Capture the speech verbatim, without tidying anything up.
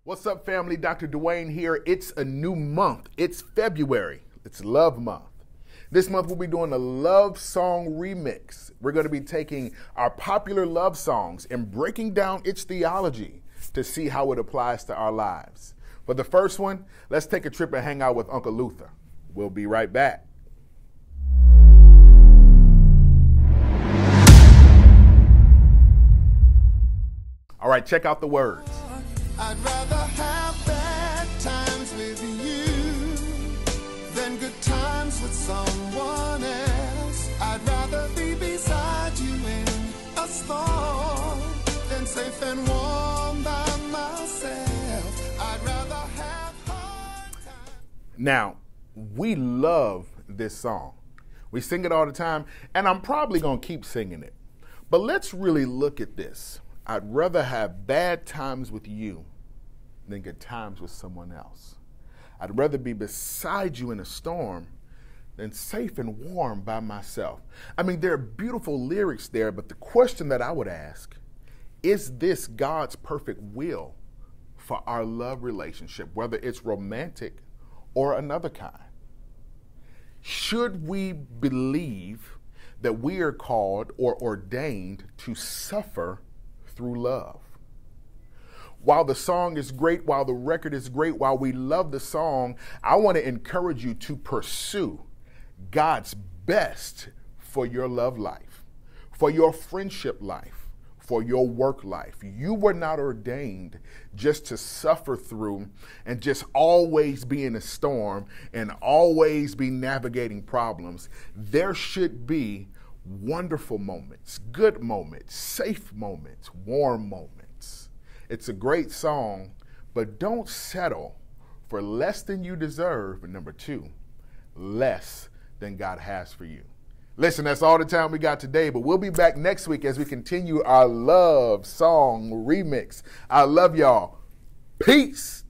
What's up, family? Doctor Dwayne here. It's a new month. It's February. It's Love Month. This month we'll be doing a love song remix. We're going to be taking our popular love songs and breaking down its theology to see how it applies to our lives. For the first one, let's take a trip and hang out with Uncle Luther. We'll be right back. All right, check out the words. I'd rather have bad times with you than good times with someone else. I'd rather be beside you in a storm than safe and warm by myself. I'd rather have hard times. Now, we love this song. We sing it all the time, and I'm probably going to keep singing it. But let's really look at this. I'd rather have bad times with you than good times with someone else. I'd rather be beside you in a storm than safe and warm by myself. I mean, there are beautiful lyrics there, but the question that I would ask, is this God's perfect will for our love relationship, whether it's romantic or another kind? Should we believe that we are called or ordained to suffer through love? While the song is great, while the record is great, while we love the song, I want to encourage you to pursue God's best for your love life, for your friendship life, for your work life. You were not ordained just to suffer through and just always be in a storm and always be navigating problems. There should be wonderful moments, good moments, safe moments, warm moments. It's a great song, but don't settle for less than you deserve. And number two, less than God has for you. Listen, that's all the time we got today, but we'll be back next week as we continue our love song remix. I love y'all. Peace.